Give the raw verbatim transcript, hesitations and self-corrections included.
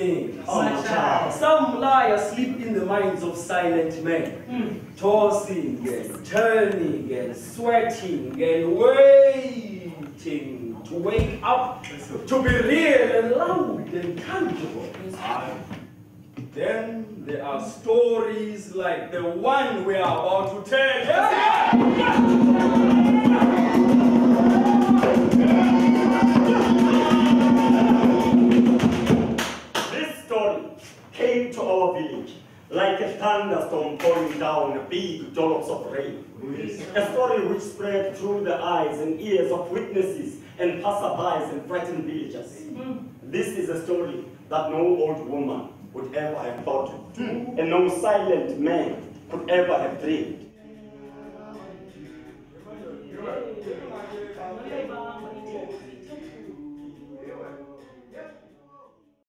things. Oh, my child. Some lie asleep in the minds of silent men, Mm. tossing and turning and sweating and waiting to wake up, to be real and loud and tangible. Then there are stories like the one we are about to tell. This story came to our village like a thunderstorm pouring down big dollops of rain. A story which spread through the eyes and ears of witnesses and passerbys and frightened villagers. This is a story that no old woman would ever have thought of, and no silent man could ever have dreamed.